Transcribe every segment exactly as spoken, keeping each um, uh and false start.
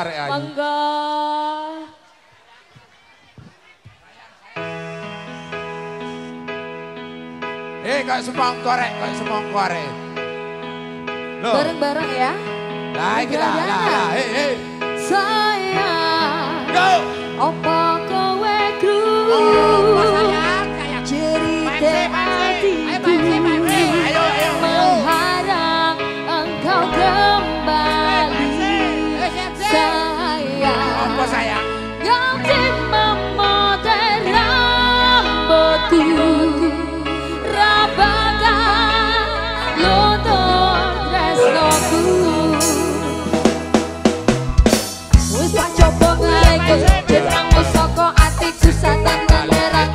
arek ayu. Mangga. Eh kayak semangko arek, kayak semangko arek. Bareng-bareng ya. Lah iki lah, lah, lah, hei, hei. Sayang. Go. Apa kowe krungu? Oh, sayang, sayang. Cerita hatiku. Ayo, ayo. Mengharap engkau kembali. Sayang. Apa sayang? Yang memotret rambutku. Rabakan luntur tresnoku. Wis tak coba ngareku jenengmu saka ati susah tenan nerang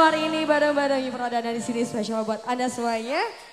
hari ini bareng-bareng Pradana di sini spesial buat Anda semuanya.